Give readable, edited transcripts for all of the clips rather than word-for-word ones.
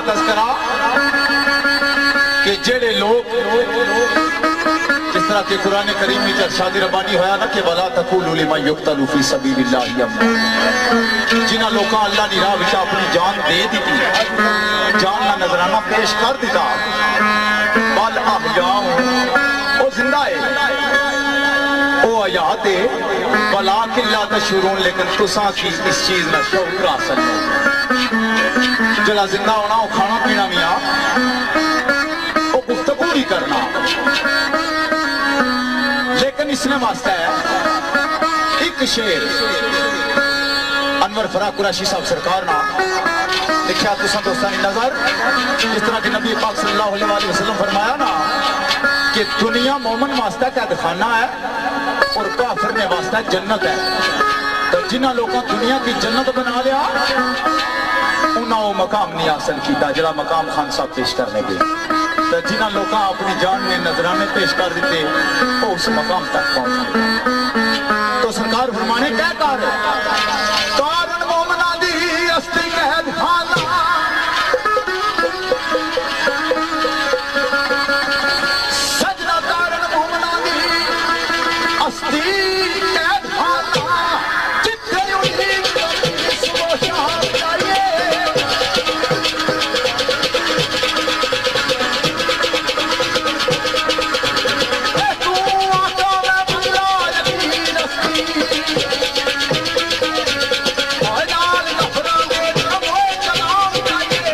तस्करा कि जेड़े लोग जिस तरह के कुरान करीम में इरशाद रब्बानी होया ना कि वला तक़ूलू लिमन युक़तलू फी सबीलिल्लाहि अम्वात, जिन्हां लोकां अल्लाह दी राह विच अपनी जान दे दी, जान का नजराना पेश कर दिता, बल अहयाउ ओ जिंदा है, ओ हयात है, वलाकिन ला तशऊरून, लेकिन तुसां की इस चीज का शऊर हासिल नहीं। जरा जिंदा होना वो खाना पीना भी आ, वो गुफ्तगू भी करना, लेकिन इसने वास्ता है एक शेर अनवर फराक कुरैशी साहब सरकार ना लिखा तुसा दोस्तों की नजर, जिस तरह के नबी पाक सल्लल्लाहु अलैहि वसल्लम फरमाया ना कि दुनिया मोमन वास्ता कैद खाना है और काफिर ने वास्ता जन्नत है। तो जिन्होंने लोगों दुनिया की जन्नत बना लिया उन्होंने वो मकाम नहीं हासिल किया जरा मकाम खान साहब पेश करने के, तो जिन्होंने लोग अपनी जान में नजराने पेश कर दिते वो उस मकाम तक पहुंचे। तो सरकार फरमाने क्या कर कारण मोमना दी अस्ती कैद खाना, सजना कारण मोमना दी अस्ती कैद खाना, जिथे उम्मीद सुबह शाम चाहिए, तू आका में बंदा यकीन अस्ती और नाल नफरा दे वो कलाम चाहिए।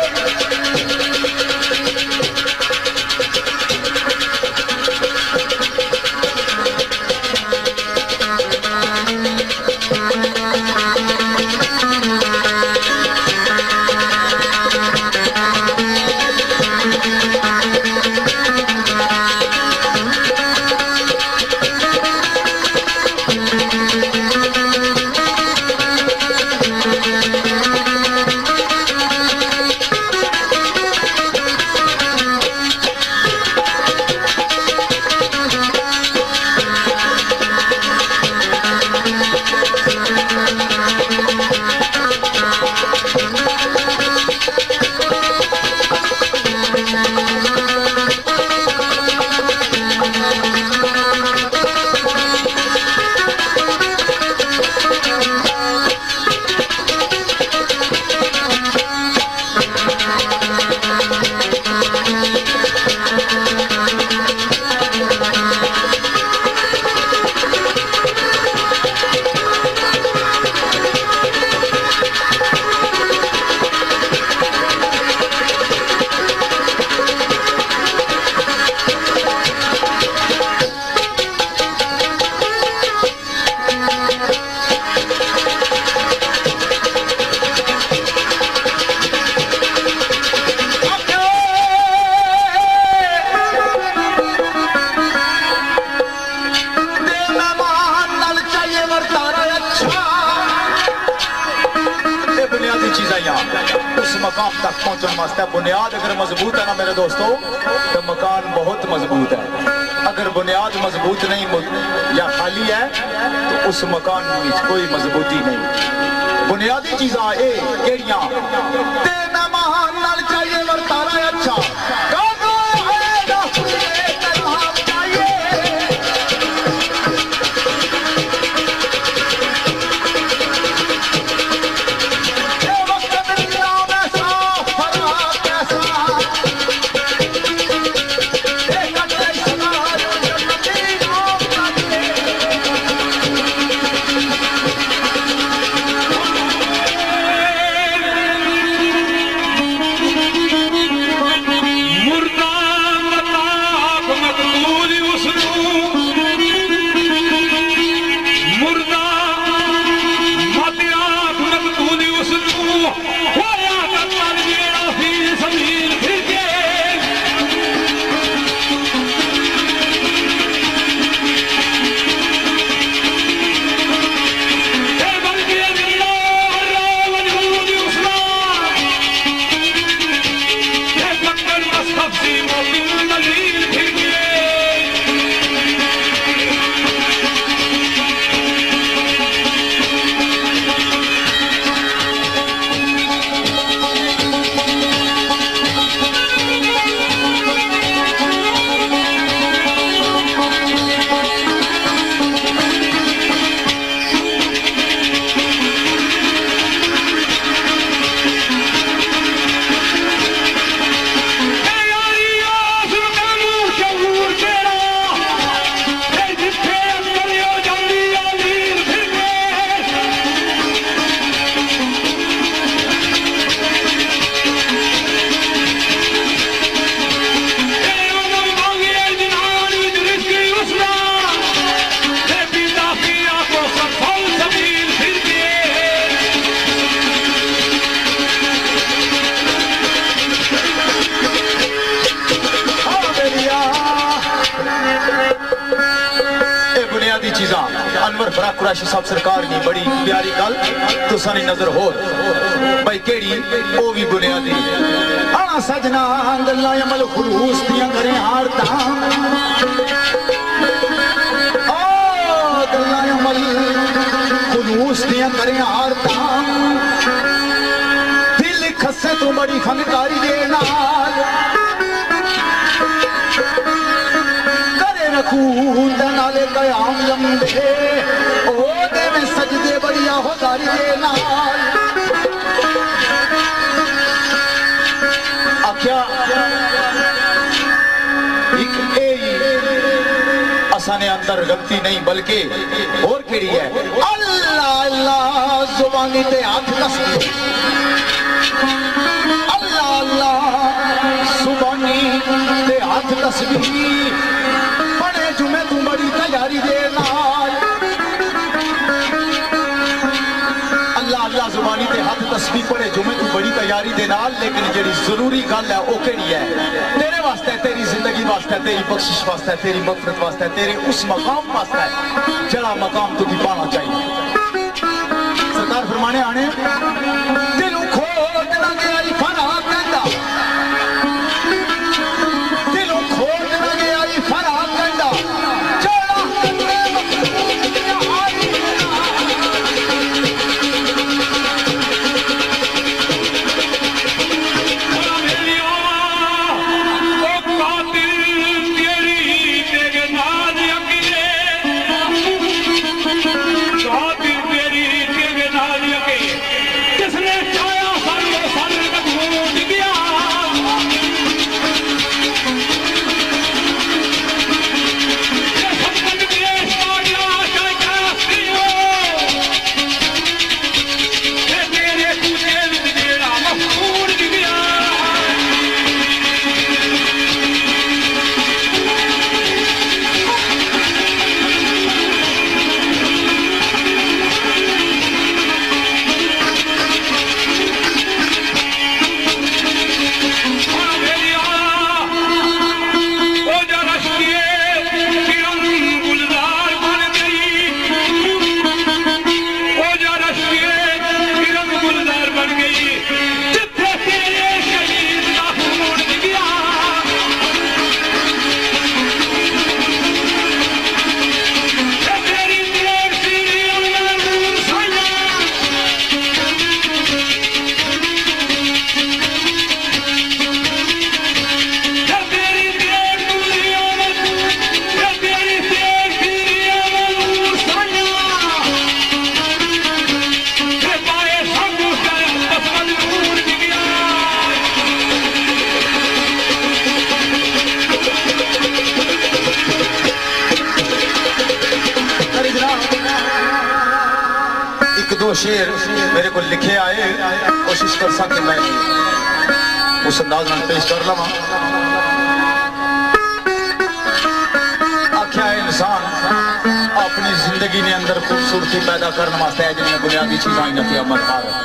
उस मकाम तक पहुंचने वास्ते बुनियाद अगर मजबूत है ना मेरे दोस्तों तो मकान बहुत मजबूत है। अगर बुनियाद मजबूत नहीं या खाली है तो उस मकान में कोई मजबूती नहीं। बुनियादी चीज़ां ये केड़ियां ते मेहमान नाल चाहिए वर्तारा अच्छा ना अनवर फराक कुरैशी साहब सरकार की बड़ी प्यारी गल तुसा नी नजर हो भाई केड़ी ओ भी बुनियादी आना सजना गल्लां अमल खुलूस दियां करे हार दाम ओ गल्लां अमल खुलूस दियां करे हार दाम दिल खसे तो बड़ी फनकारी दे नाल नाले कयाम लंबे ओ दे में सजदे बढ़िया हो दारी दे नाल आख्या एक असाने अंदर गलती नहीं बल्कि और केड़ी है अल्लाह अल्लाह जुबानी ते हाथ तस्बीह अल्लाह अल्लाह जुबानी ते हाथ तस्बीह जुमे तू बड़ी तैयारी दे नाल अल्लाह अल्लाह जुबानी ते हाथ तस्बीह पढ़े जुमे तू बड़ी तैयारी दे नाल लेकिन जेड़ी जरूरी गल है वो केड़ी है तेरे वास्ते तेरी जिंदगी वास्ते तेरी बख्शिश वास्ते तेरी मगफरत वास्ते तेरे उस मकाम वास्ते जड़ा मकाम तू भी पाना चाहिए सरकार फरमाने आने दिलों खोट ना गया फरा कहंदा दिलों खोट ना गया फरा कहंदा शेर मेरे को लिखे आए कोशिश कर सके मैं उस अंदाज में पेश कर लवा आख्या इंसान अपनी जिंदगी ने अंदर खूबसूरती पैदा करने वास्ते है जिन्हें बुनियादी चीज़ां नफिया मत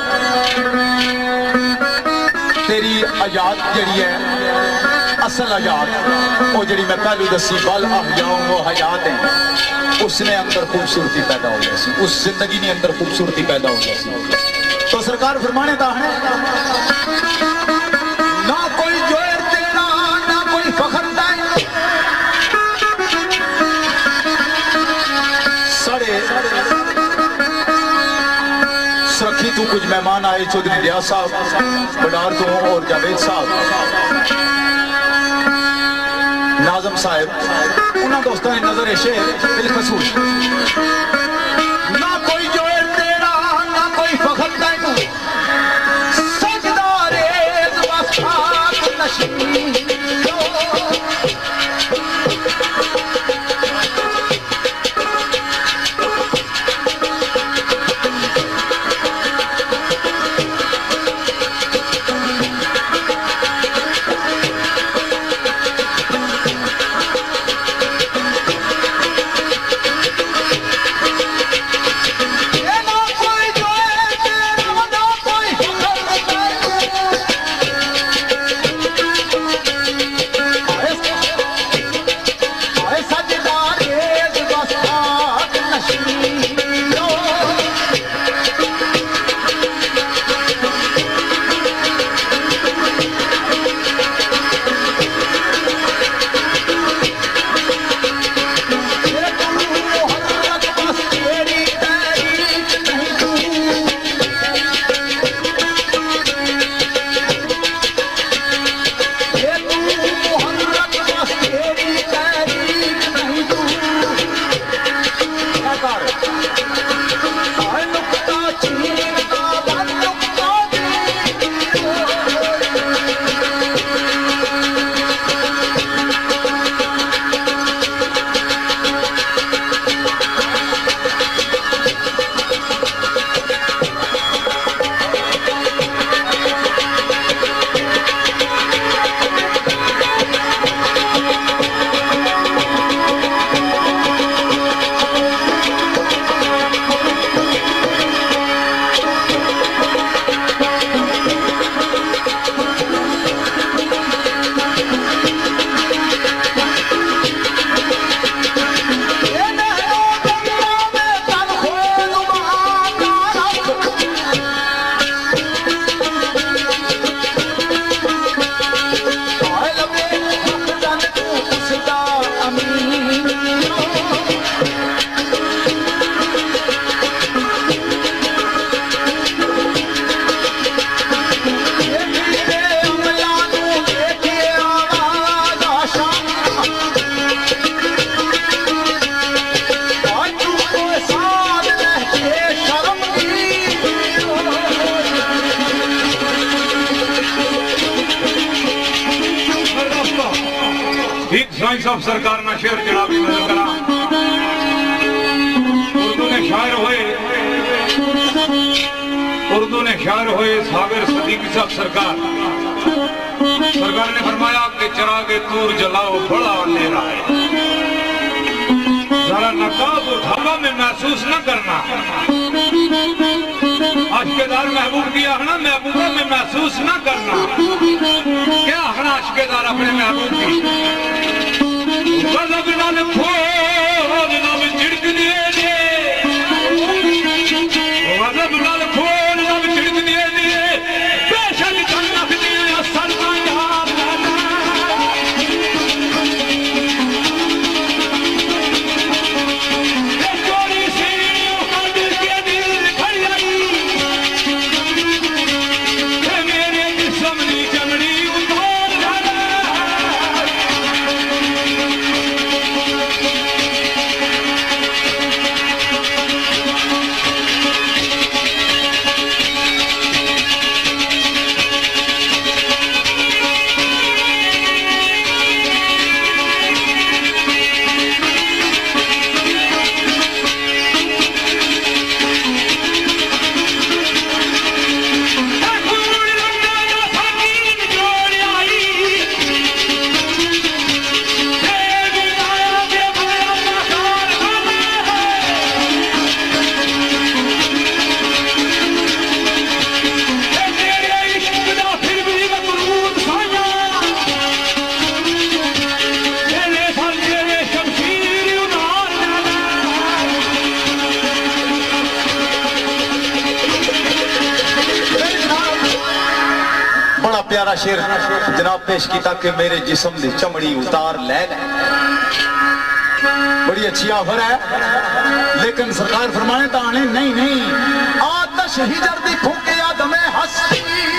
तेरी आजाद जड़ी है असल आजाद वो जड़ी मैं पहलू दसी बल आ जाऊं वो हयात है उसने अंदर खूबसूरती पैदा हो गई उस जिंदगी ने अंदर खूबसूरती पैदा हो गई तो सरकार फरमाने का है ना कोई जोर तेरा ना कोई फखर सड़े सुरखी तू कुछ मेहमान आए चौधरी रियाज साहब बडार तो और जावेद साहब नाजम साहब उन्होंने दोस्तों ने नजर शेर बिलखसूस ना कोई जोर तेरा ना कोई फखर तैनू सजदारे वफात नशीं साहब सरकार ना शेर चढ़ा भी नजर करा। उर्दू ने शायर हुए साबिर सदीकी साहब सरकार ने फरमाया कि चरागे तूर जलाओ बड़ा अंधेरा है, जरा नकाब उठावा में महसूस न करना। आशिकेदार महबूब किया है ना, महबूबा में महसूस न करना। क्या है आशिकेदार अपने महबूब की गजब नाल खोल लब चिड़क दिए दे, गजब नाल खोल लब चिड़क दिए दे, बेशक जन्नत दिए असल ना याद रहना। चोरी सीढ़ियों का दिल के दिल खड़ी आई, मेरे जिस्म नी चमड़ी उतार जाना। प्यारा शेर जनाब पेश किया कि मेरे जिस्म की चमड़ी उतार ले। बड़ी अच्छी ऑफर है, लेकिन सरकार फरमाने तो आने नहीं। आतश ही जर्दी फूके आदम हंसी,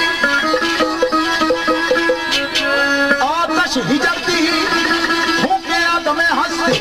आतश ही जर्दी फूके आदम हंसी।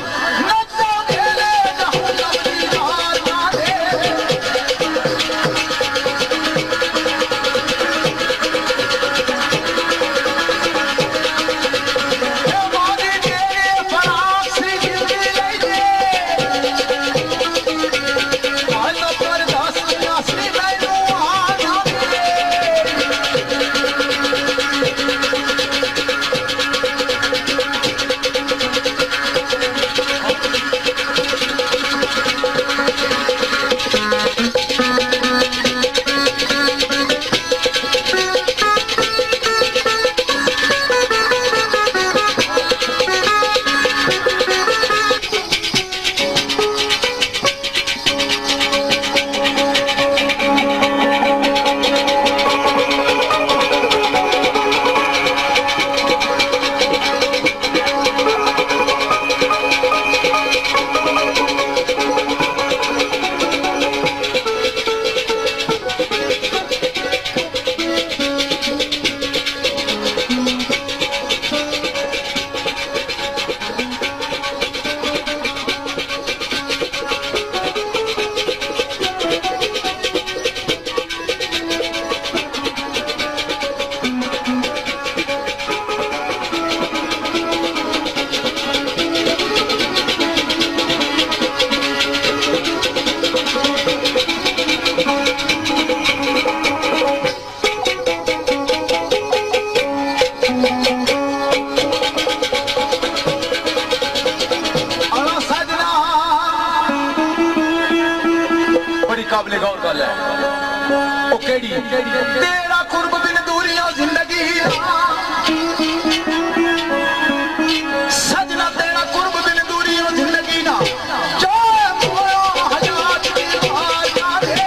काबिल गौर गल है ओ केड़ी तेरा कुर्ब बिन दूरियां जिंदगी सजना तेरा कुर्ब बिन दूरियां जिंदगी ना जो मोया हयात की आया रे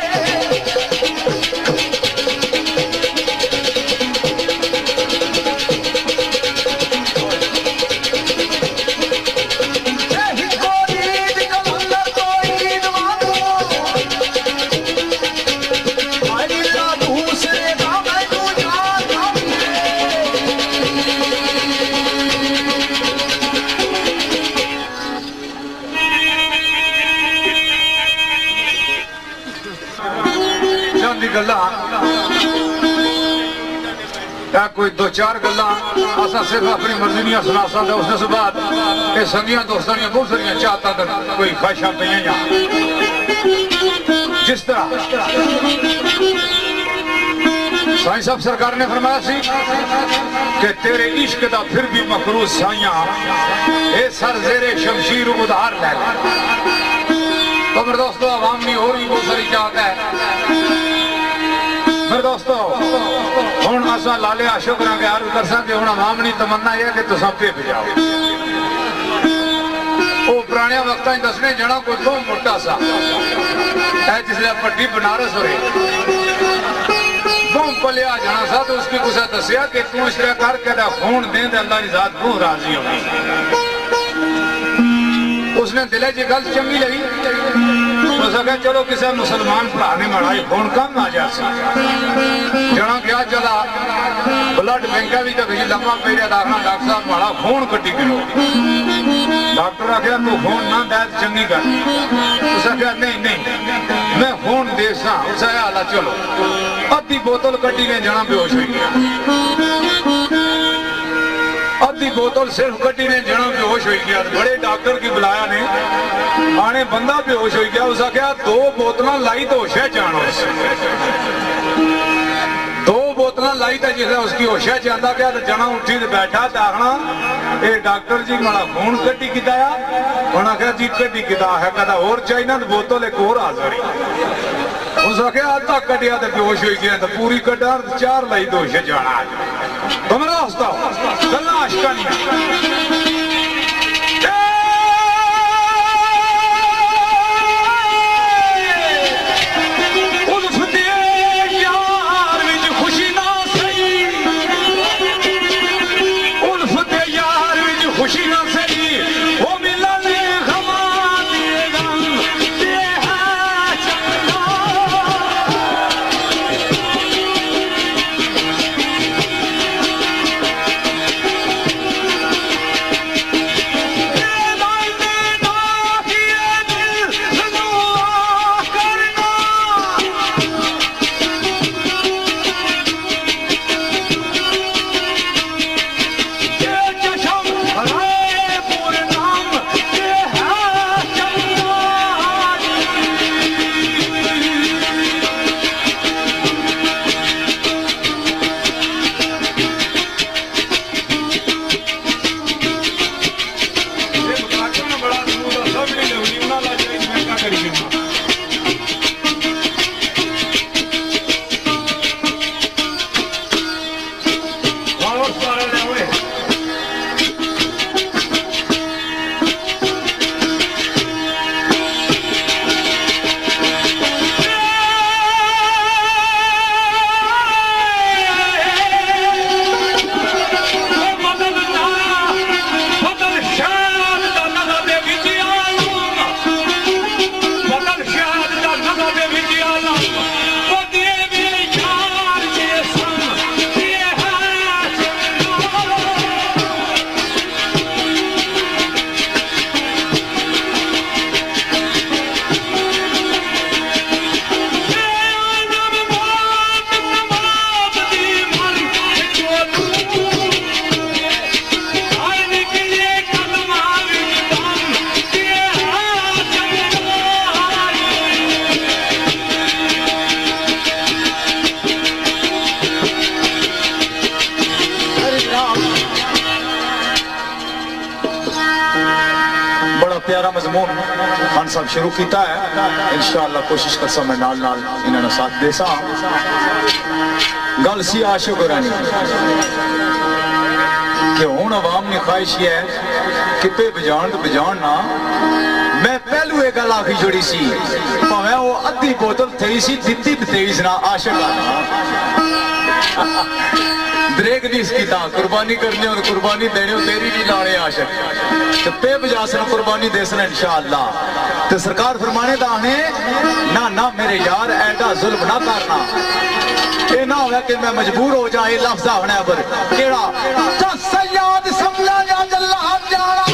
कोई दो चार गल्ला असा सिर्फ अपनी मर्जी नहीं सुना सकता। उसने बाद ये संगिया दोस्तों ने बहुत सारिया चाहता कोई ख्वाहिशा पे जिस तरह साईं साहब सरकार ने फरमाया सी कि तेरे इश्क दा फिर भी मकरूज साइया ए सर जेरे शमशीर उधार ले। तो मेरे दोस्तों आवाम ने और भी बहुत सारी चाहता है। मेरे दोस्तों हुण असा लाले आशो करा के अर्ज कर सकते हुण आवाम नी तमन्ना है कि तुसा पे जाओ। वो पुराने वक्त दसने जना कोई तो मोटा सा जिसने पट्टी बनारस हो रही पलिया जाना सा तो उसकी कुछ दसिया कि तू इस करके खून दे अल्लाह की जात तू राजी होगी। उसने दिले जी गल चंगी लगी तो सका चलो किसी मुसलमान भरा ने मड़ाई खून कम आ जा जना क्या चला ब्लड बैंक भी तो लम्बा पेरिया डॉक्टर साहब माड़ा खून कट्टी किलो। डॉक्टर आखिया तू खून ना दे चंगी कर। उस आखिया नहीं नहीं मैं खून दे सा। उस आला चलो अद्धी बोतल कट्टी ने जना बेहोश हो गया। अद्धी बोतल सिर्फ कट्टी ने जना बेहोश हो गया। बड़े डॉक्टर की बुलाया ने आने बंदा बेहोश हो गया। उस आखिया दो बोतल लाई तो होशा जाना। दो बोतल लाई तो जिस उसकी होशा चाहता क्या तो जना उठी तो बैठा तो आखना ये डॉक्टर जी माड़ा खून कट्टी किताया। उन्हें आखिया जी कट्टी किता है कहता और चाहिए ना बोतल एक और हाजिर। उस आखिया अद्धा कटिया तो बेहोश हो गया तो पूरी कटा चार लाई तो होशे जाना। तो मेरा दोस्तों गल्ला आशका नहीं प्यारा मजमून खान साहब शुरू किया है। इंशाअल्लाह कोशिश कर मैं नाल नाल इन्होंने साथ दे सा। गल सी आशिक रानी कि हुण अवाम की ख्वाहिश है कि पे बजान तो बजान ना। मैं पहलू एक गल आखी जोड़ी सी भावें वो अद्धी बोतल थी सी दिती तेईस ना आशिक ब्रेक नहीं इसकी था कुर्बानी करनी और कुर्बानी देनी तेरी नहीं लाने आशिक तो पे बजा सन कुर्बानी दे सन इंशाअल्लाह। तो सरकार फरमाने दाने ना ना मेरे यार ऐसा जुल्म ना करना। ये ना हो कि मैं मजबूर हो जाए लफ्ज़ होने पर केड़ा तो सयाद समझा जा जल्ला जाना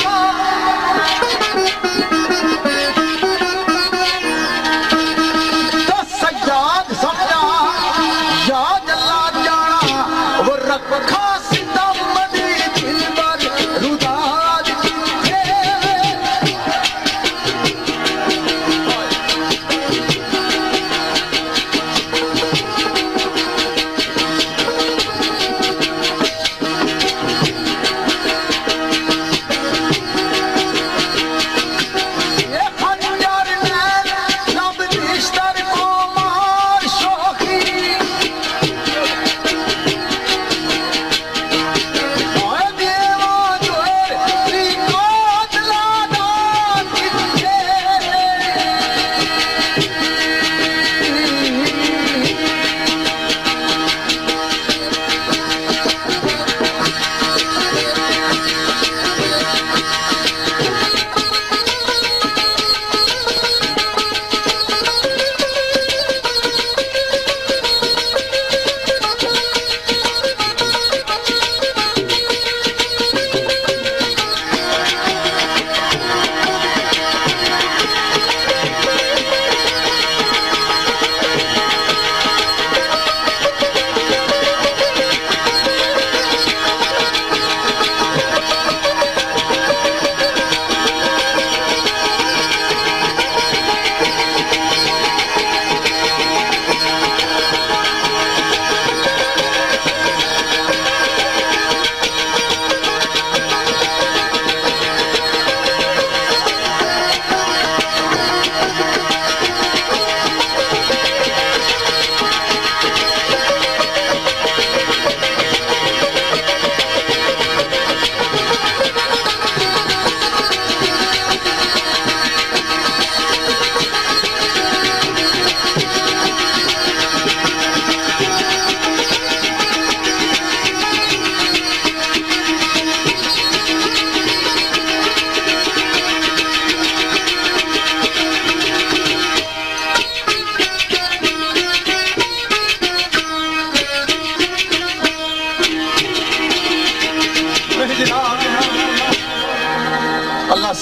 तो सयाद समझा या जल्ला जाना वो रख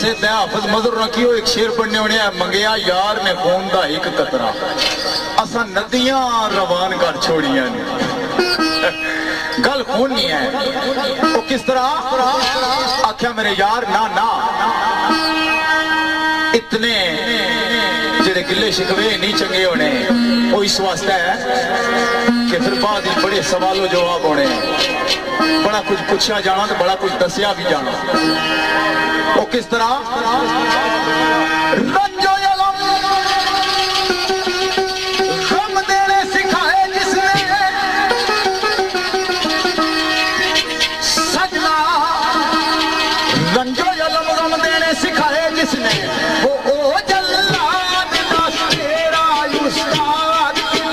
मेरे ते हाफिज मजर रखियो एक शेर पढ़ने होने मंगया यार ने खून दा एक कतरा असा नदियां रवान कर छोड़ियां ने गल खून नहीं है वो किस तरह आख्या मेरे यार ना ना इतने जेड़े गिले शिकवे नहीं चंगे होने वो इस वास्ते है कि फिर बाद बड़े सवालों जवाब होने बड़ा कुछ पूछा जाना तो बड़ा कुछ दसिया भी जाना वो किस तरह रंजो यलम गम देने सिखाए जिसने सजना रंजो यलम गम देने सिखाए जिसने वो ओ जल्लाद का तेरा उस्ताद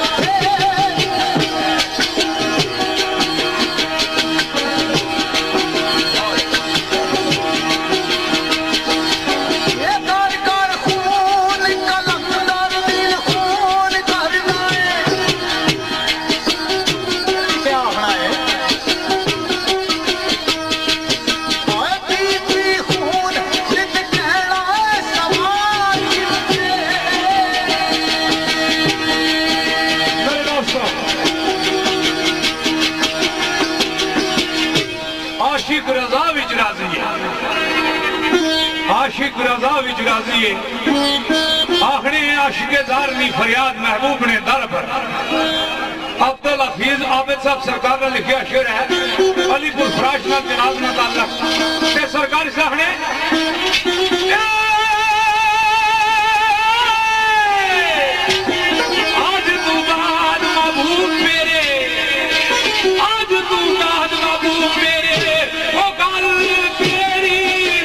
आशिक रजा विच राजी है आखिरी आशिके दारनी फरियाद महबूब ने दर पर अब्दुल हफीज आबिद साहब सरकार ने लिखा शेर है अलीपुर फराश नाल जनाब ने ताल्लुक ते सरकार साहब ने आज तू बाद महबूब मेरे आज तू बाद महबूब मेरे ओ गल तेरी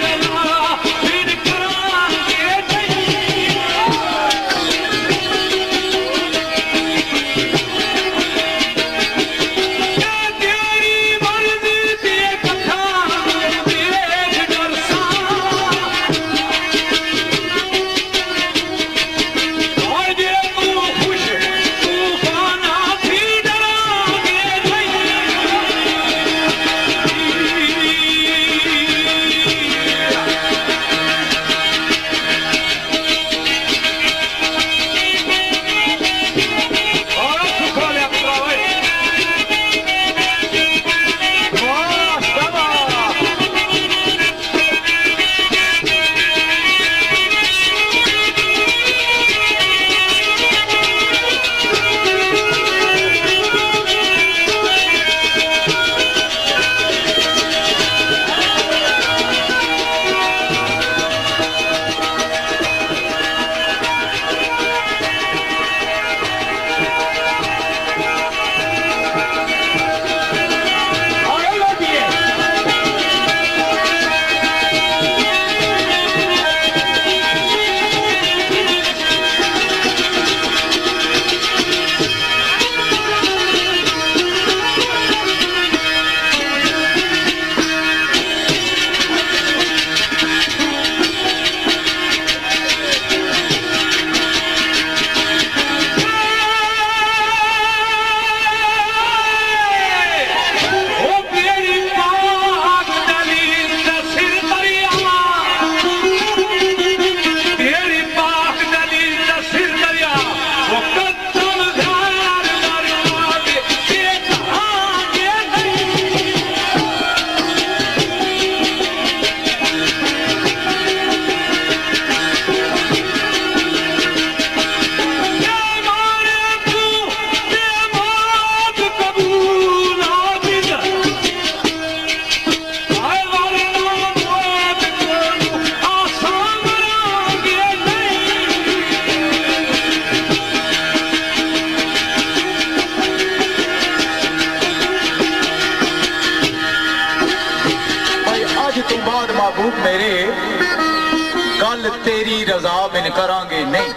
तेरी रजा बिन करांगे नहीं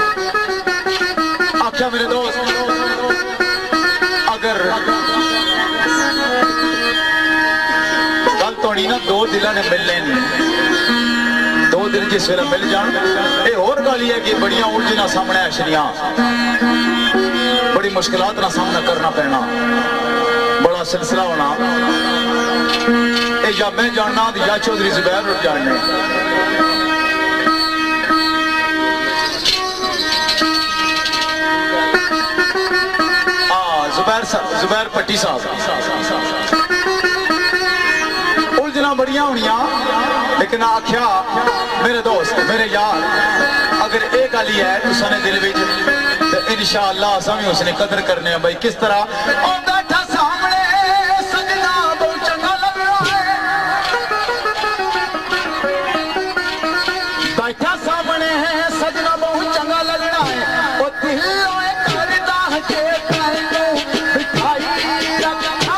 आख्या मेरे दोस्त अगर गल तो नहीं ना दो दिल ने मिलने दो दिल जिस वे मिल जान ये होर गल है कि बड़िया उलझना सामने अशरियां बड़ी मुश्किलात का सामना करना पैना बड़ा सिलसिला होना या मैं जानना या चौधरी जुबैर जानने जुबैर पट्टी साहब उलझना बड़िया होनिया लेकिन आख्या मेरे दोस्त मेरे यार अगर एक गल ही है तुसाने दिल विच ते इंशाअल्लाह असां भी उसने कदर करने हैं भाई किस तरह ओ बैठा सामने सजना बहुत चंगा लग रहा है बैठा सामने है सजना बहुत चंगा लग रहा है ओ दिल ओए करदा के तैनू बिठाई रखा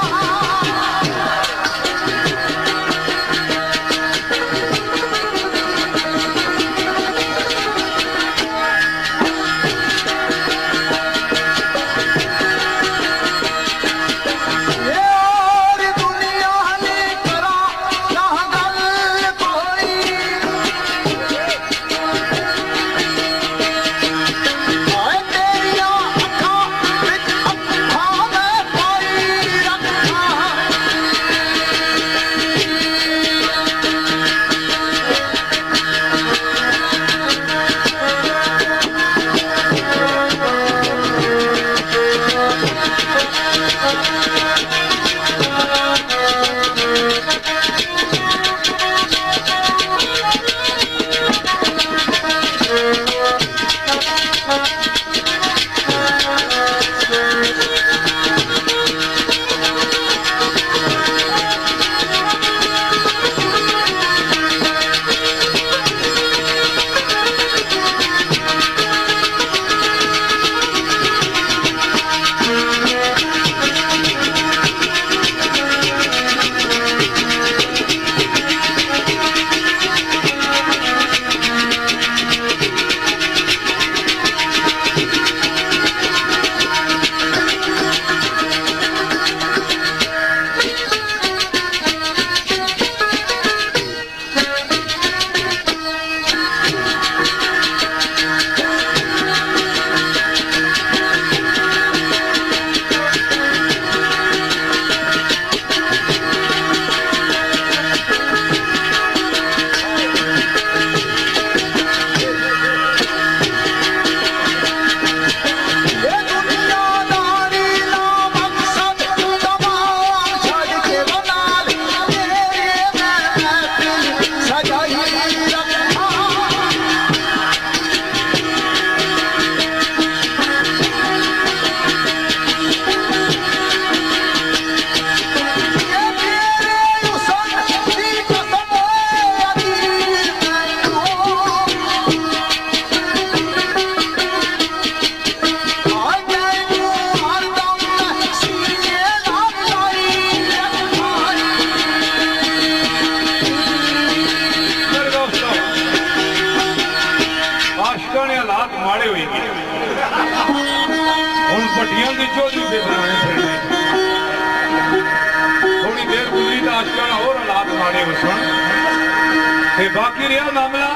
बाकी रहा मामला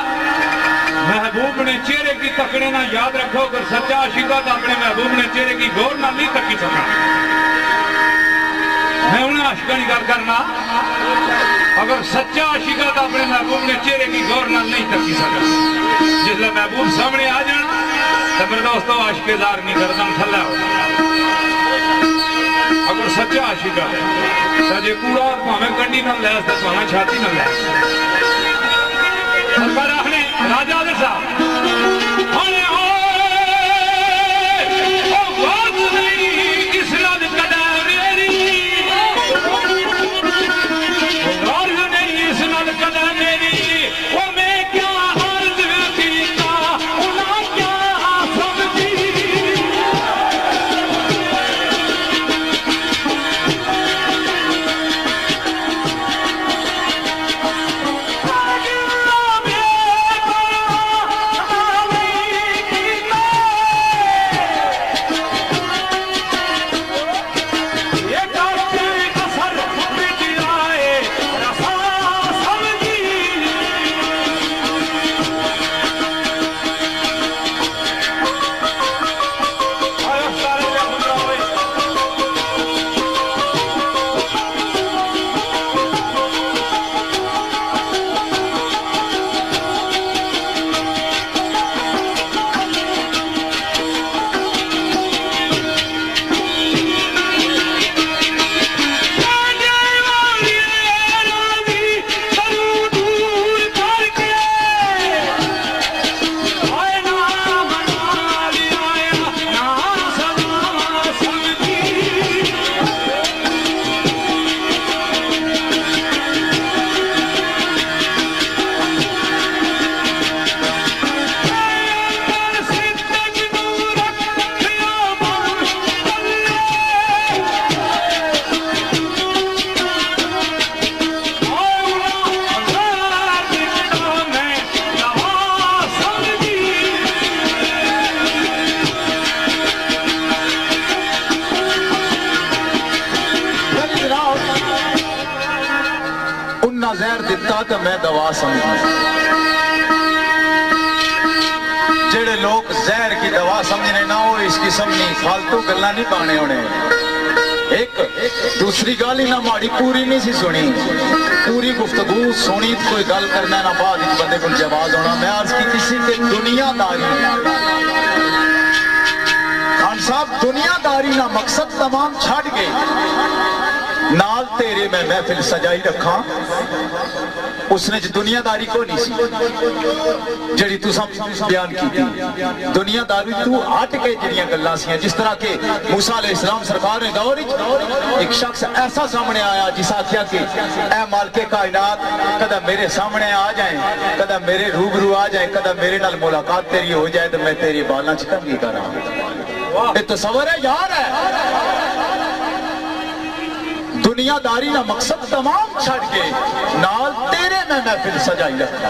महबूब ने चेहरे की तकड़े ना याद रखो अगर सच्चा आशिका तो अपने महबूब ने चेहरे की गौर ना नहीं तकी सकना मैं उन्हें आशिका की गल करना अगर सच्चा आशिका तो अपने महबूब ने चेहरे की गौर ना नहीं तकी सकना जिसले महबूब सामने आ जाना तो मेरे दोस्तों आशिकेदार नहीं करना थला अगर सच्चा आशिका तो जे कूड़ा भावें कंडी ना लैस तो भावें छाती ना लैस राजा इस रात कदा मेरी इस रात कदा मेरी वो मैं क्या अर्ज कीता उन्हें क्या समझी तो मैं दवा समझूं। जेड़े लोग जहर की दवा समझने ना हो इस किस्म नहीं फालतू गल्ला नहीं पाने होने। एक दूसरी गल ही ना माड़ी पूरी नहीं सी सुनी, पूरी गुफ्तगू सुनी कोई गल करना ना बाद बंदे को जवाब होना। मैं अर्ज की किसी के दुनियादारी खान साहब दुनियादारी ना मकसद तमाम छड़ गए नाल तेरे मैं महफिल सजाई रखा। उसने दुनियादारी को नहीं सी जड़ी तू बयान की दुनियादारी तू हट के जड़ियां गल्लां सी जिस तरह के मूसा अलैहिस्सलाम सरकार ने दौर एक शख्स ऐसा सामने आया जिस आख्या कि ऐ मालिके कायनात कदम मेरे सामने आ जाए, कदम मेरे रूबरू आ जाए, कदम मेरे नाल मुलाकात तेरी हो जाए तो मैं तेरी बालां च कंघी करा। ये तस्वर है यार है दुनियादारी ना मकसद तमाम छड़ के नाल तेरे मैं महफिल सजाई रखा।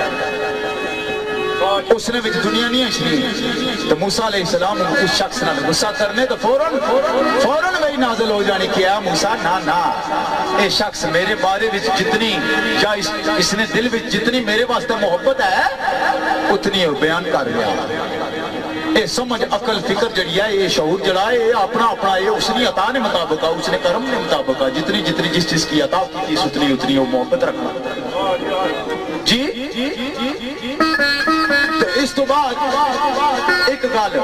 उसने विच दुनिया नहीं अच्छी तो मूसा अलैहिस्सलाम उस शख्स नाल गुस्सा करने तो फौरन वही नाज़िल हो जानी कि आ मूसा ना ना ये शख्स मेरे बारे में जितनी या इसने दिल में जितनी मेरे वास्ते मोहब्बत है उतनी बयान कर रहा। ये समझ अकल फिक्र जड़ी है ये शऊर जड़ा है ये अपना अपना ये उसने अता ने मुताबिक उसने कर्म ने मुताबिक जितनी जितनी जिस चीज की अता की उतनी उतनी वो मोहब्बत रखना जी। तो इस तो बाद एक गल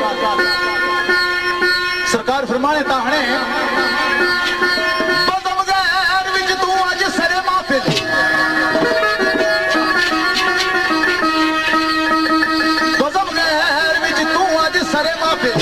सरकार फरमाने ताहने बदम गैर विच तू अज सरे महफिल सरे महफिल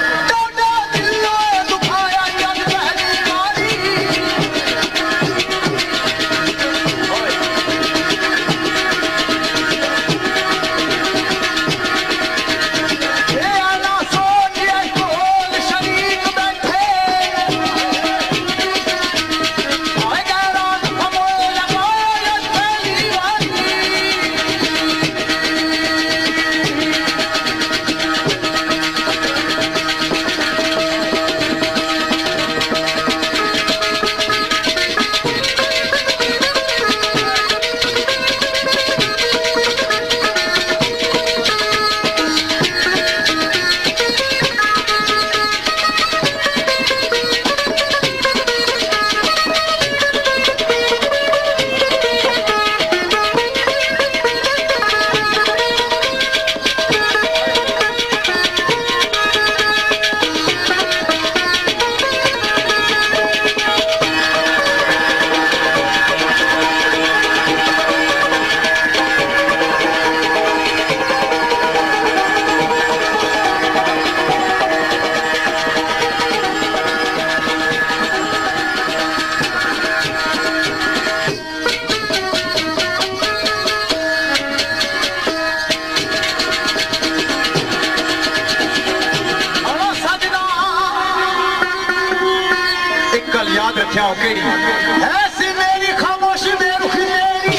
याद रखिया हो केड़ी ऐसी मेरी खामोशी बेरुखी मेरी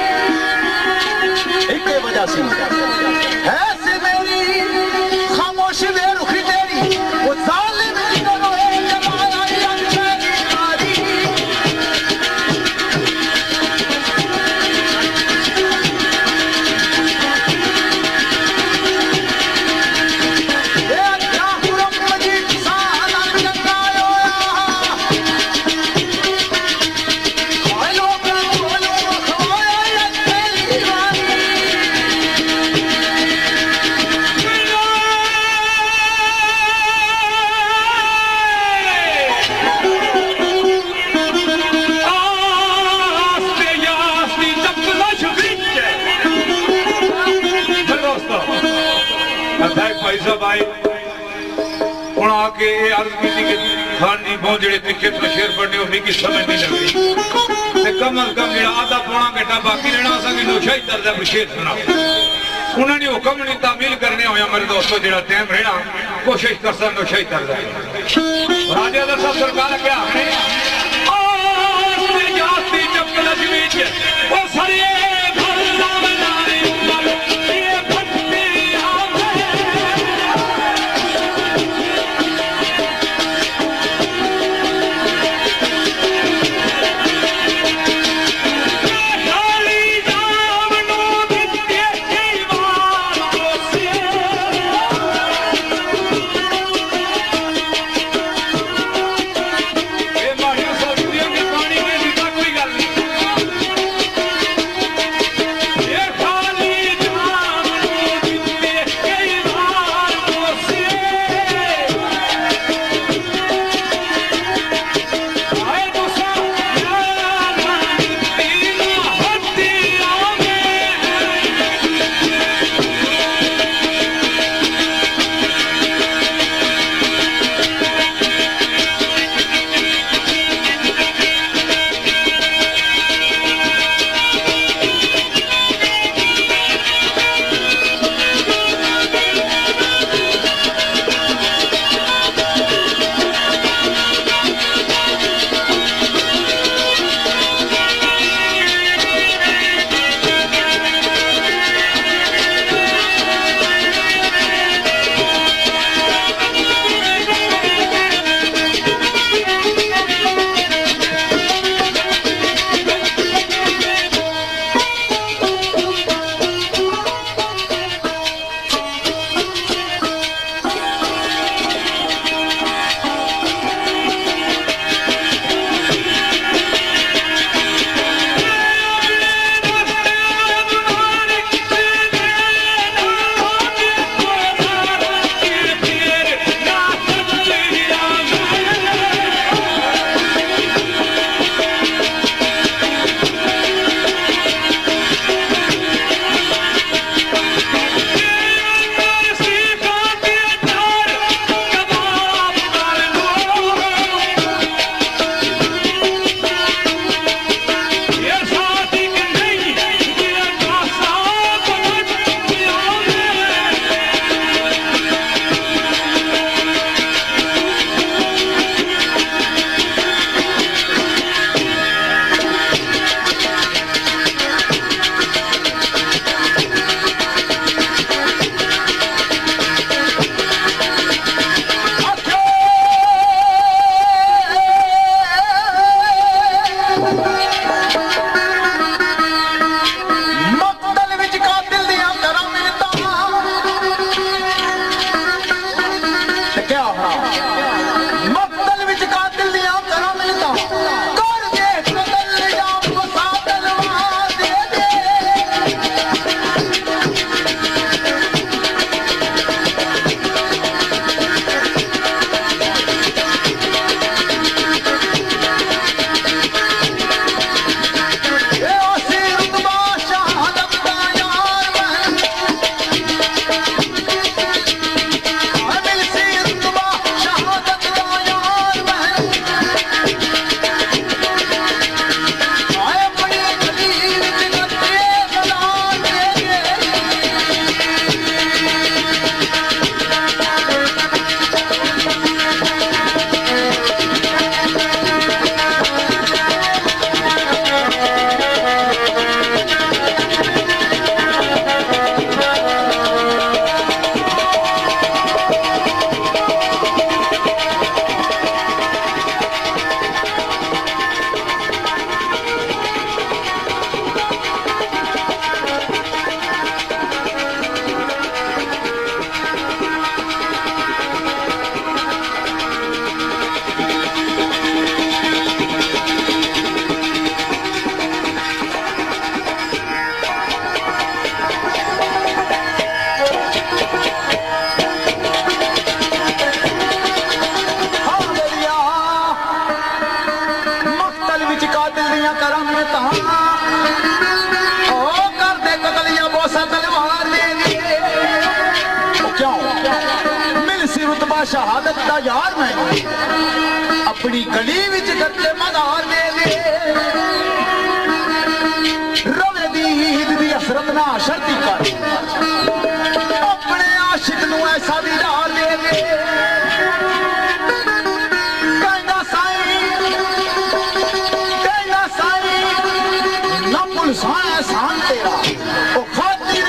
एक वजह से ऐसी मेरी खामोशी बेरुखी तेरी वो जालिम की दोनों एक जमाना रंग मेरी कारी ये क्या हुरम मजीद साला जंगायो आके अर्ज की कि खान जी बहुत जड़े तिखे तो शेर पढ़ने की समझ नहीं लगी कम अज कम जो आधा पौना घंटा बाकी रहना शाही दर्द शेर सुना उन्होंने हुक्म नहीं तामील करने होया मेरे दोस्तों जो टाइम रहना कोशिश कर सकते शाही दर्द राजा दसा सरकार क्या रुतबा शहादत दा यार मैं अपनी गली विच करके मदार दे दे रवे दी ईद दी हसरत ना शर्ती कर अपने आशिक नू ऐसा दीदार दे दे कहना साईं ना भुल एहसान तेरा ओ खातिर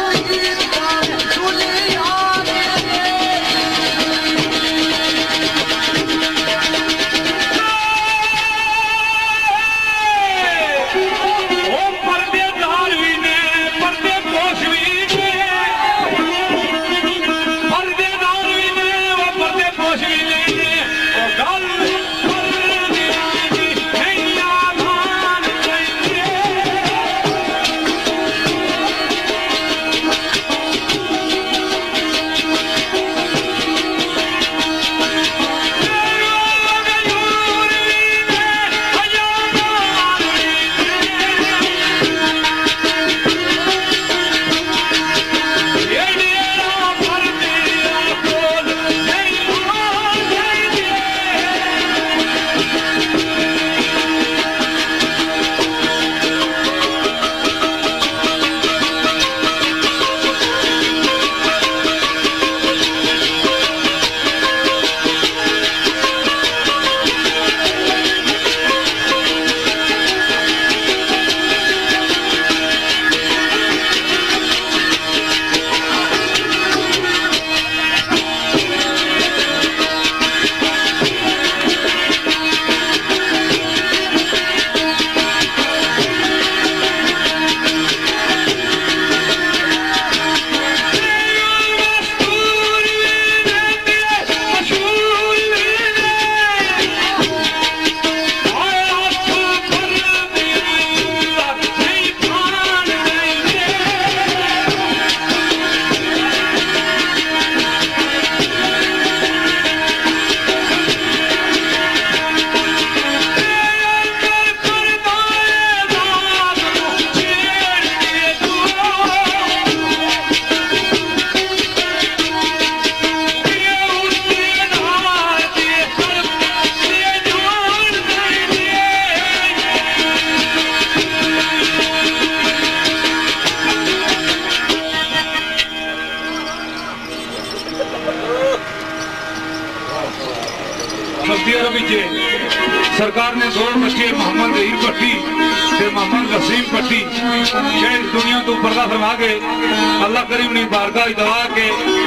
सरकार ने दो मशीर मोहम्मद जहीर पट्टी मोहम्मद वसीम पट्टी शायद दुनिया तो पर्दा फरमा के अल्लाह करीम ने बारगाह दवा के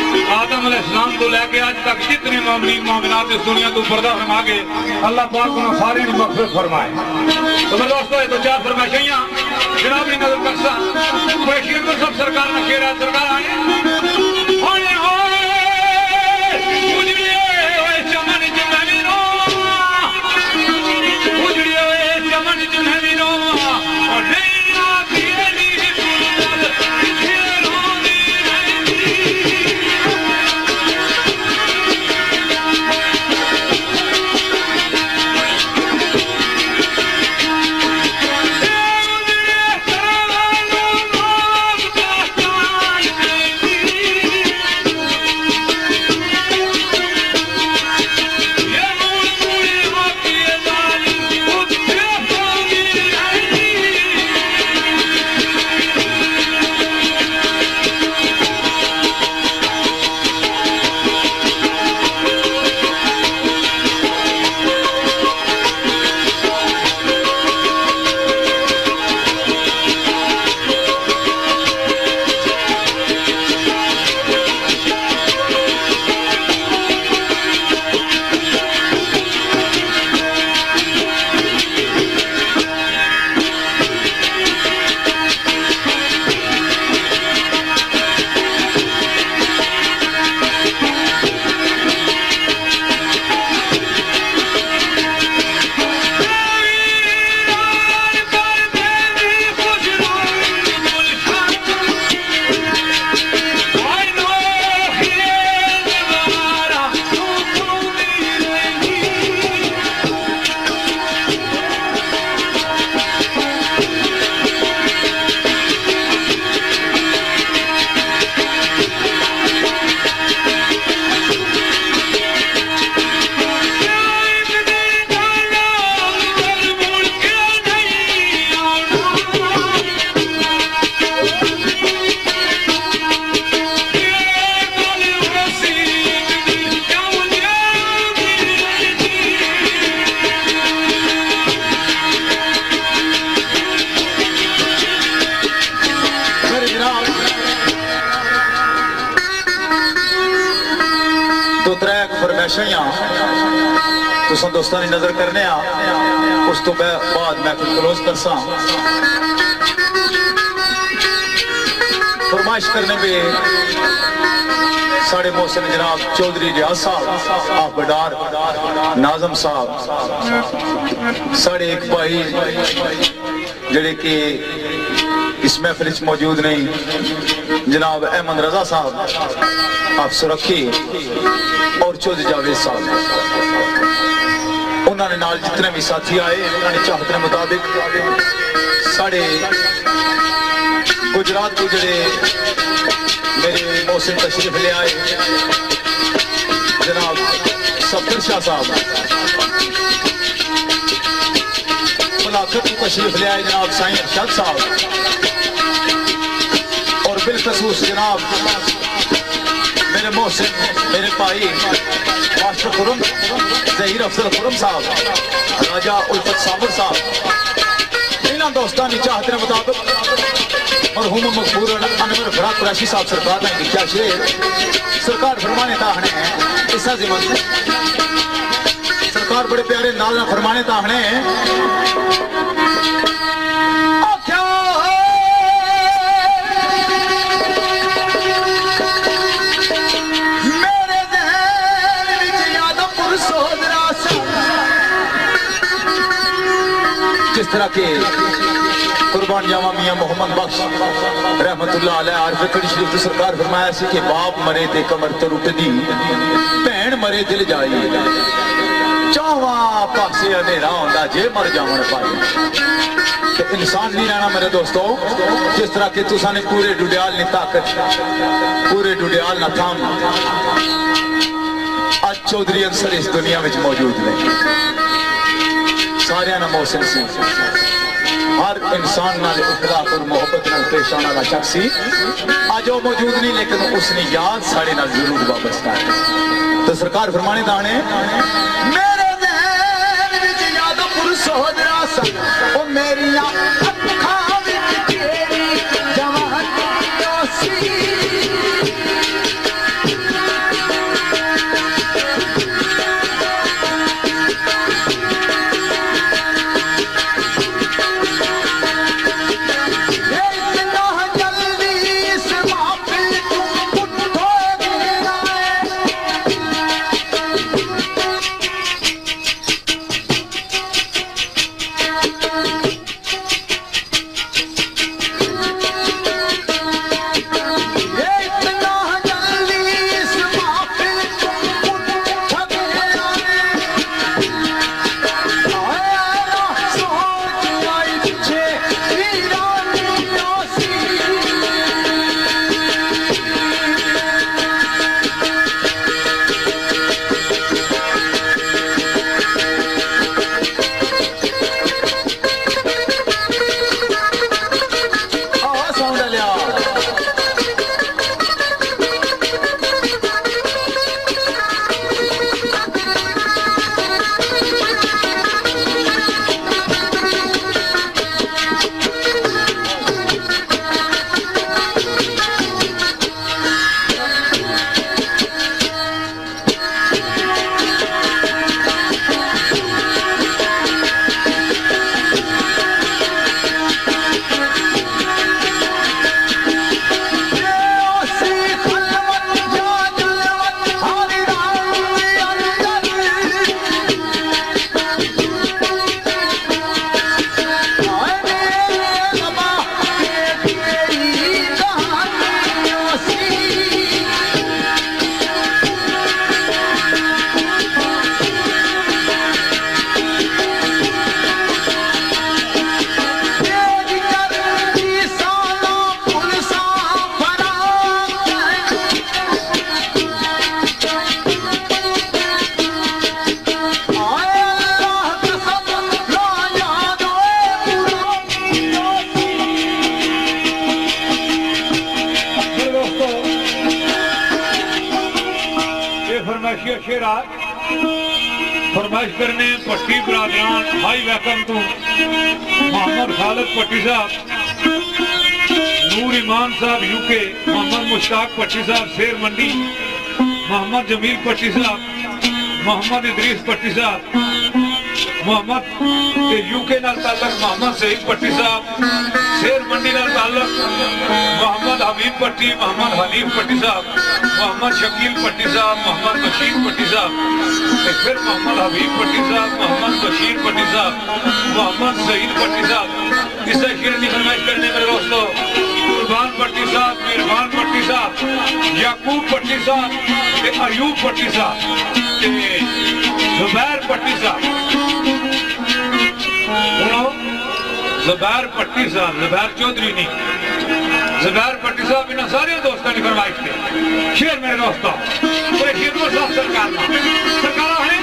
आदम अलैहिस्सलाम तो लेके आज तक जितने मोमिनात इस दुनिया तो पर्दा फरमा के अल्लाह पाक उन्होंने सारे ने मग़फ़िरत फरमाए। तो मैं दोस्तों ये तो चार फरमाइशां जनाब ने नजर करसा शेर को सब सरकार ने शेर सरकार आए सुनिया तुसा दोस्तों की नजर करने उस तो बाद मैं क्लोज करसा फरमाइश करने पे साढ़े मोहसिन जनाब चौधरी रियाज साहब आप बडार नाजम साहब साढ़े एक भाई जेड़े कि इस महफिल मौजूद नहीं जनाब अहमद रजा साहब आप सुरखी और चौधरी जावेद साहब उन्होंने नाल जितने भी साथी आए उन्होंने चाहत के मुताबिक साढ़े गुजरात को जड़े मेरे मोहसिन तशरीफ ले आए जनाब सफर शाह साहब मुलाकात को तशरीफ ले आए जनाब साईं अरशद साहब और बिलखसूस जनाब मेरे मोहसिन मेरे भाई मास्टर खुरम जहीर अफजल खुरम साहब राजा उल्फत साबर साहब इन्होंने दोस्तों की चाहत के मुताबिक मरहूम मकबूल अनवर फराक कुरैशी साहब सरकार ने लिखा शेर सरकार फरमाने ताहने इसा जिमन सरकार बड़े प्यारे नाल ना फरमाने ताहने जिस तरह के कुर्बान जावा मियां मोहम्मद बख्श रहमतुल्लाह अलैह आरिफ शरीफ सरकार फरमाया सी कि बाप मरे ते कमर तो रुटदी भैन मरे दिल जाई चावा पासे अंधेरा होंदा जे मर जावन पाए तो इंसान नहीं रहना मेरे दोस्तों जिस तरह के तुसा ने पूरे डुडियाल ने ताकत पूरे डुडियाल ना थाम आज चौधरी अंसर इस दुनिया में मौजूद ने सारे ना मोहसिन सी हर इंसान नाल इखलाक और मोहब्बत नाल पेश आने वाला शख्स सी आज वो मौजूद नहीं लेकिन उसने याद साढ़े नाल जरूर वाबस्ता है तो सरकार फरमाने दाने मेरे ज़हन विच याद पुरसोदरा सा ओ मेरिया अखां विच तेरी जवानी सी फरमाइश करने पट्टी बरादरान hi welcome to Mohammad Khalid पट्टी साहब नूर ईमान साहब यूके मोहम्मद मुश्ताक पट्टी साहब शेर मंडी मोहम्मद जमील पट्टी साहब मोहम्मद इदरीस पट्टी साहब, मोहम्मद यूके नाल ताल्लुक मोहम्मद सईद पट्टी साहब, शेर मंडी नाल ताल्लुक मोहम्मद हबीब पट्टी, मोहम्मद हनीफ पट्टी साहब, मोहम्मद शकील पट्टी साहब, मोहम्मद बशीर पट्टी साहब, फिर मोहम्मद हबीब पट्टी साहब, मोहम्मद बशीर पट्टी साहब, मोहम्मद सईद पट्टी साहब। इस शेर की फरमाइश करने मेरे दोस्तों कुर्बान पट्टी साहब, मेहरबान पट्टी साहब, याकूब पट्टी साहब, अयूब पट्टी साहब, जुबैर पट्टी साहब, जुबैर पट्टी साहब, जुबैर चौधरी नहीं, जुबैर पट्टी साहब इन सारे दोस्तों की फरमाइश के शेर मेरे दोस्तों पूरे खिदमत साहब सरकार है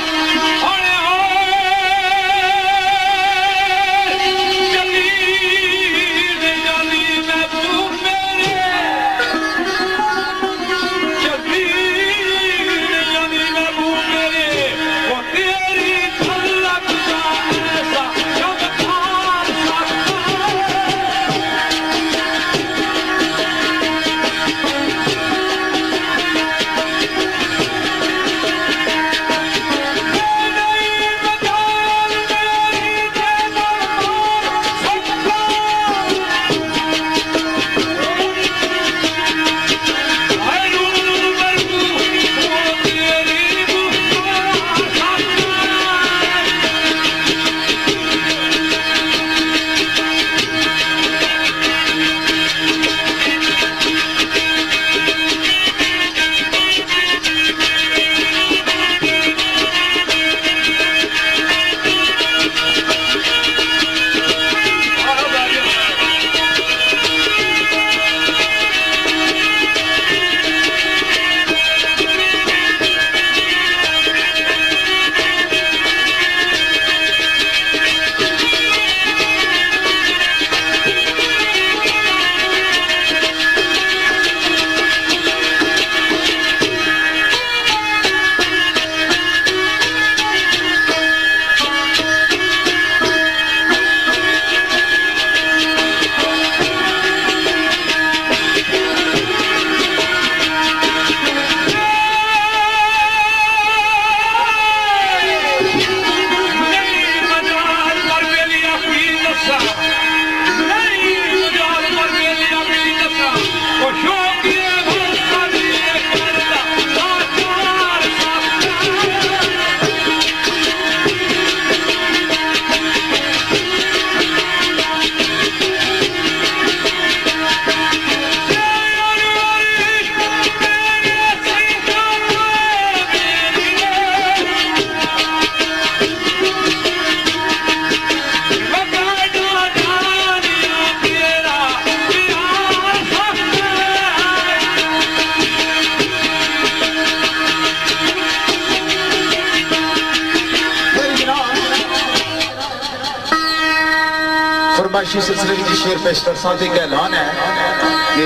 फरमाइशी सिलसिले में शेर पेश कर साथ एक ऐलान है कि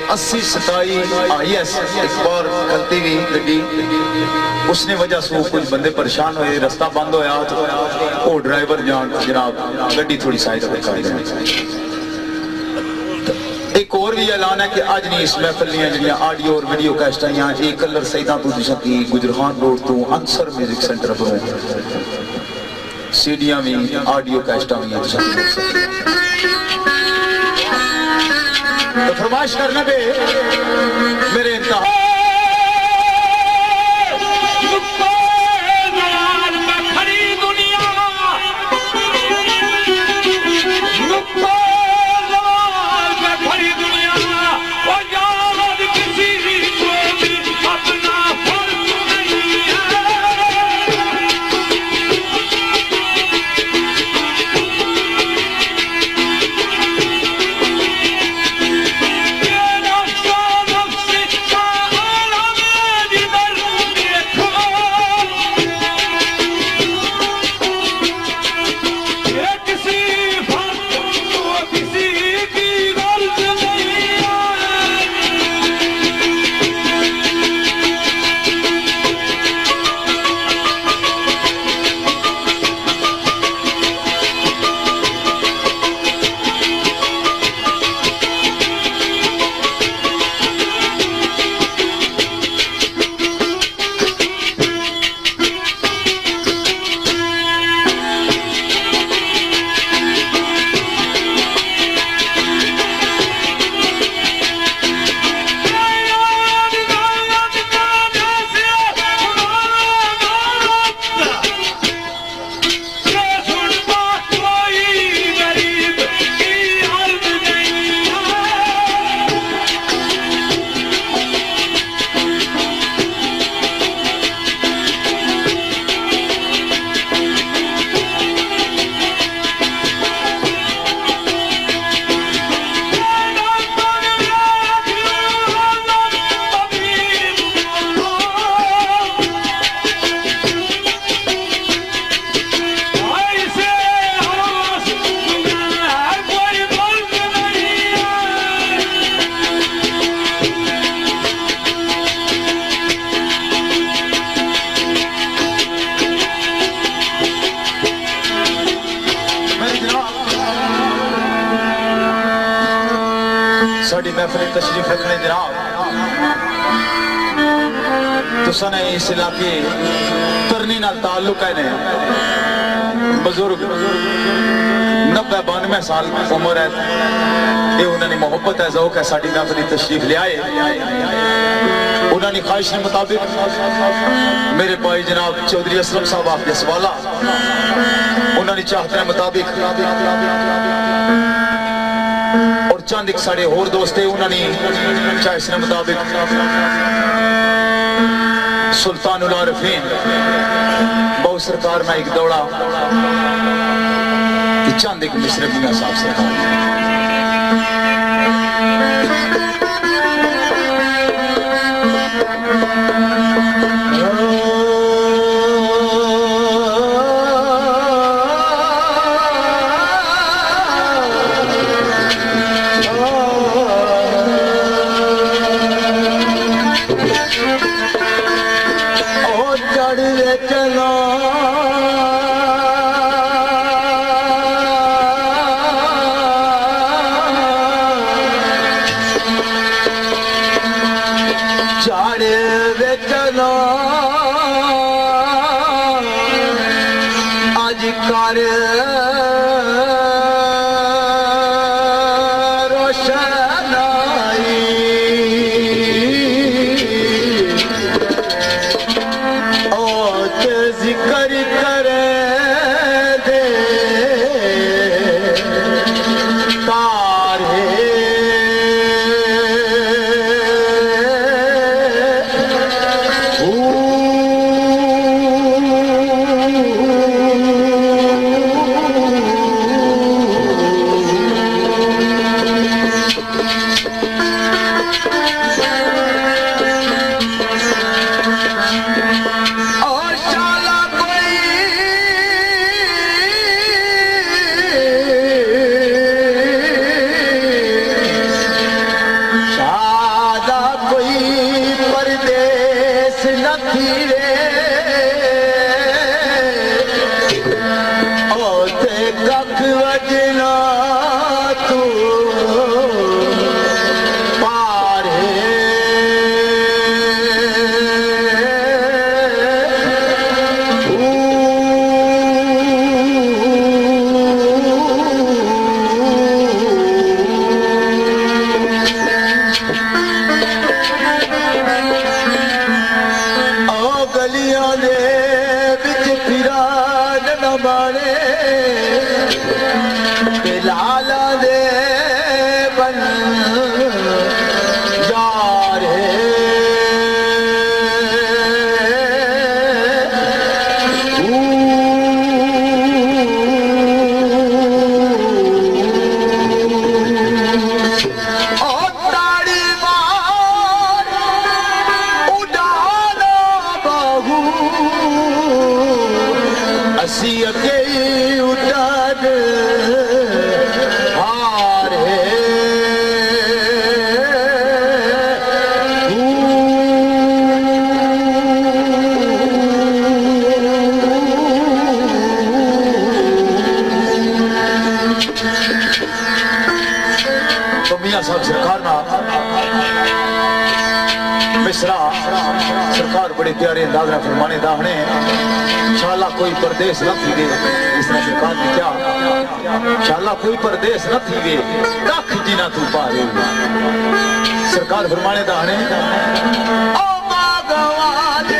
80-27 IS एक बार गलती हुई गड्डी उसने वजह से कुछ बंदे परेशान हुए, रास्ता बंद होया तो वो ड्राइवर जान जनाब गड्डी थोड़ी साइड कर दें। एक और भी ऐलान है कि आज नहीं इस महफिल जी ऑडियो और वीडियो कैस्टा एक कलर सईदा तो की गुजरखान रोड तो अंसर म्यूजिक सेंटर पर सीडियां भी ऑडियो कैस्टा भी तो फरमाइश करने पे मेरे इंतहा महफिल तशरीफ रखने जनाब तुसा ने इस इलाके तरनी नाल ताल्लुक है ने बुजुर्ग 90-92 साल उम्र है ये उन्होंने मोहब्बत है ज़ौक़ है साड़ी महफिल तशरीफ ले आए उन्होंने ख्वाहिश के मुताबिक मेरे भाई जनाब चौधरी असलम साहब आप जसवाला उन्होंने चाहते मुताबिक और चंद एक साढ़े होर दोस्त है उन्होंने ख्वाहिश के मुताबिक सुल्तानुल आरिफीन बहु सरकार में एक दौड़ा चंद एक मिसरे मियां साहब सरकार सरकार बड़े प्यारे अंदाज में फरमाने दाहने शाला कोई परदेश न थी वे इस तरह सरकार ने क्या शाला कोई परदेश न थी वे कख जिना तू पारे सरकार फरमाने दाहने ओ भगवान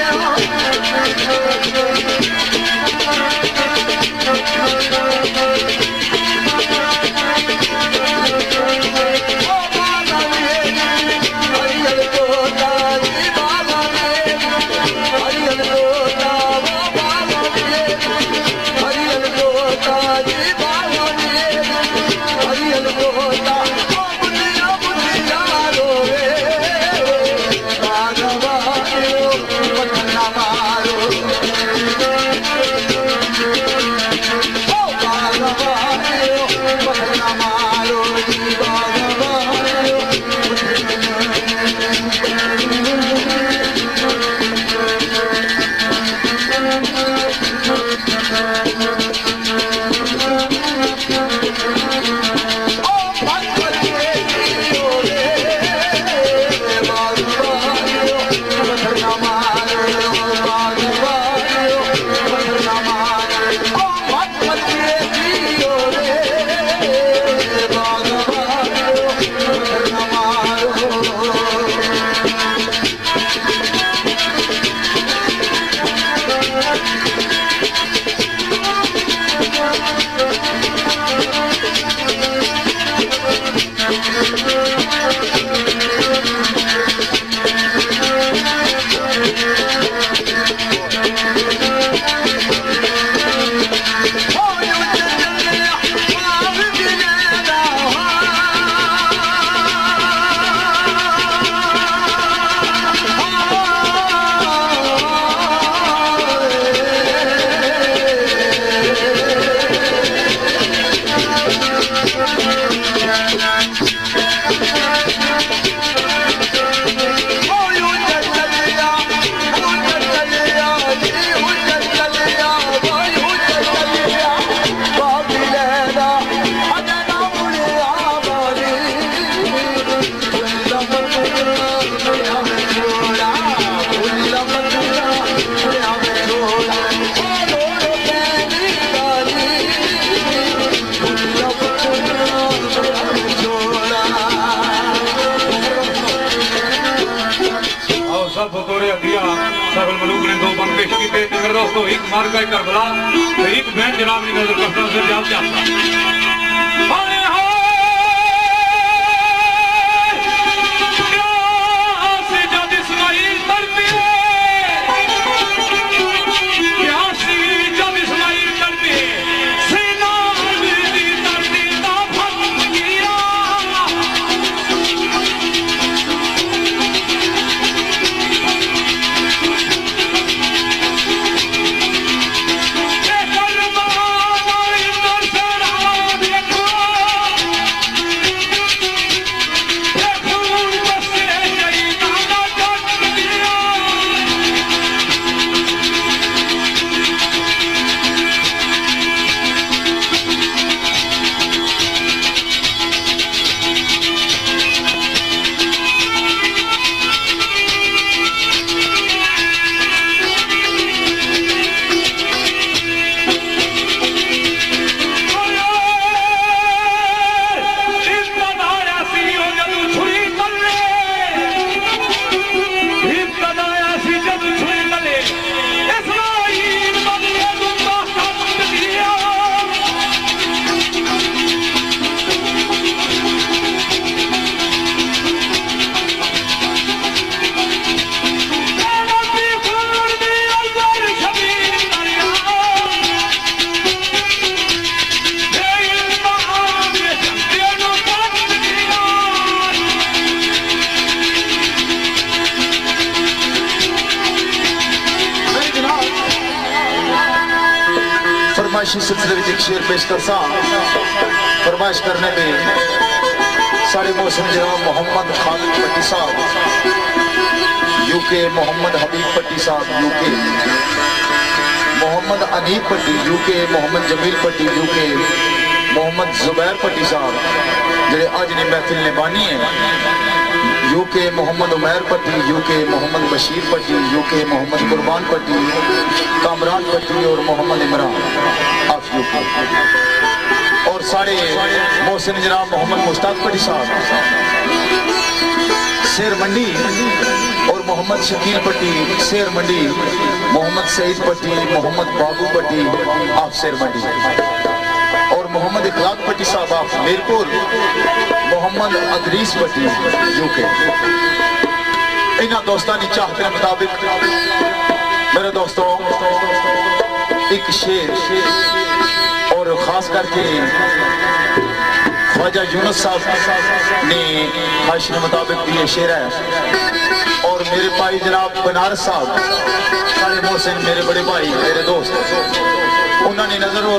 मलूक ने 2 बंद पेश किए। मेरे दोस्तों एक मार्का करबला तो एक बहन जनाब की नजर करता से जाप जाता फरमाइशी सिलसिले में एक शेर पेश कर सा फरमाइश करने में सारे मौसम जनाब मोहम्मद खालिद पट्टी साहब यूके, मोहम्मद हबीब पट्टी साहब यूके, मोहम्मद अनीब पट्टी यूके, मोहम्मद जमील पट्टी यूके, मोहम्मद जुबैर पट्टी साहब जेडे अज ने महफिल ने बानी है यूके, मोहम्मद उमैर पट्टी यूके, मोहम्मद बशीर पट्टी यूके, मोहम्मद कुर्बान पट्टी, कामरान पट्टी और मोहम्मद इमरान ऑफ यूके और सारे मोहसिन जनाब मोहम्मद मुश्ताक पट्टी साहब शेर मंडी और मोहम्मद शकील पट्टी शेर मंडी, मोहम्मद सईद पट्टी, मोहम्मद बाबू पट्टी ऑफ शेर मंडी और मोहम्मद इखलाक पट्टी साहब ऑफ मीरपुर, मोहम्मद अदरीस पट्टी यूके। इन्होंने दोस्तानी चाहते के मुताबिक मेरे दोस्तों एक शेर और खास करके ख्वाजा यूनुस साहब ने ख्वाहिश के मुताबिक भी ये शेर है और मेरे भाई जनाब बनारस साहब सारे मोहसिन मेरे बड़े भाई मेरे दोस्त उन्होंने नजर और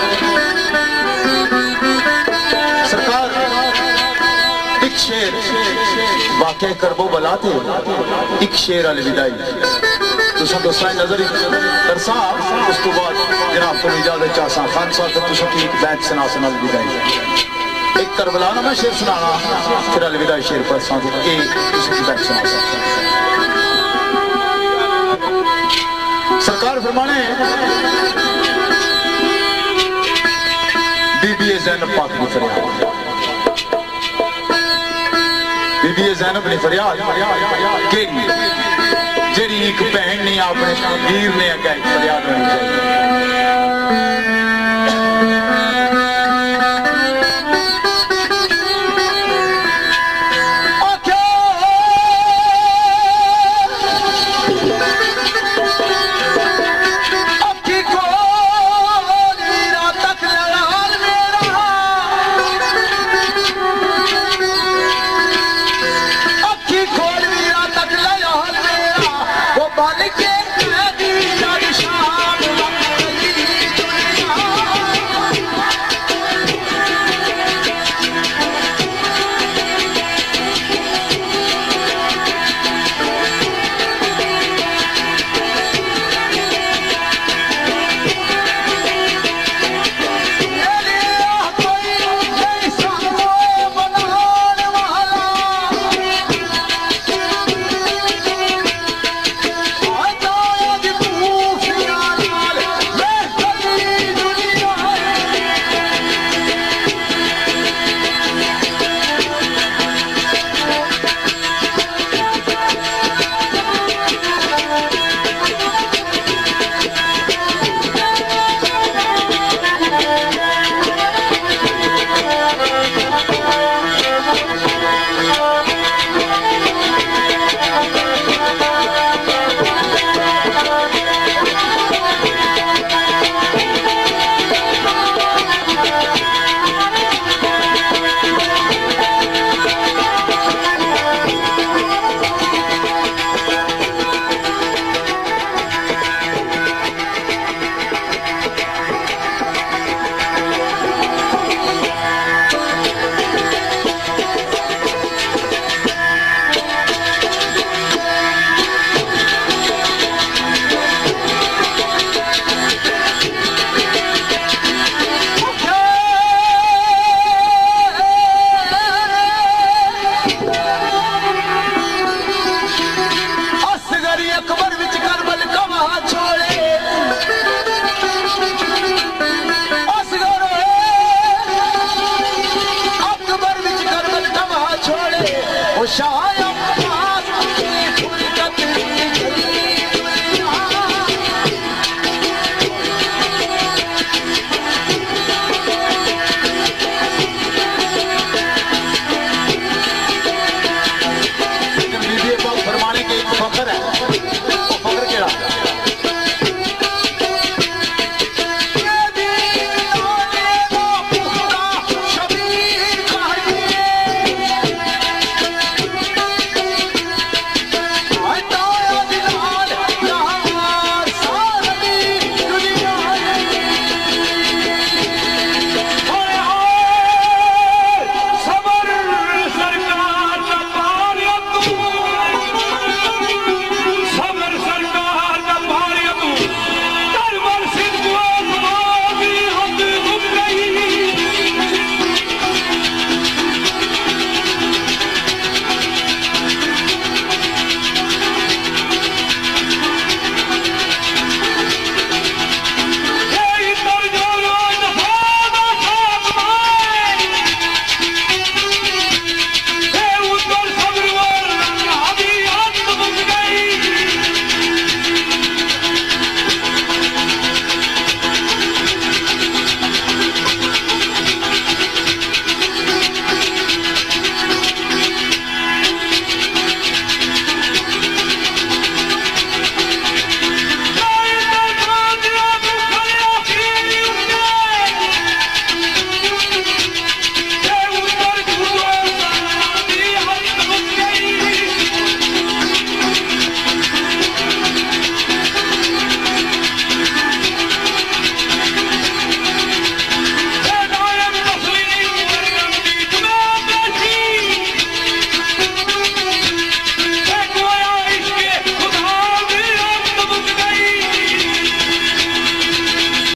सरकार एक शेर वाकई करबो बलाते एक शेर अलविदाई तुसा दोस्तां नजर करसा उस तो बाद जनाब को इजाजत चाहसा खान साहब तो तुसा की एक बैठ सुना सुना अलविदाई एक करबला ना मैं शेर सुनाना फिर अलविदाई शेर पर सा एक तुसा की बैठ सुना सरकार फरमाने बीबी ज़ैनब पाक की फरियाद बीबी ज़ैनब ने फरियाद केड़ी जेड़ी एक भैन ने अपने वीर ने अगे फरियाद होनी चाहिए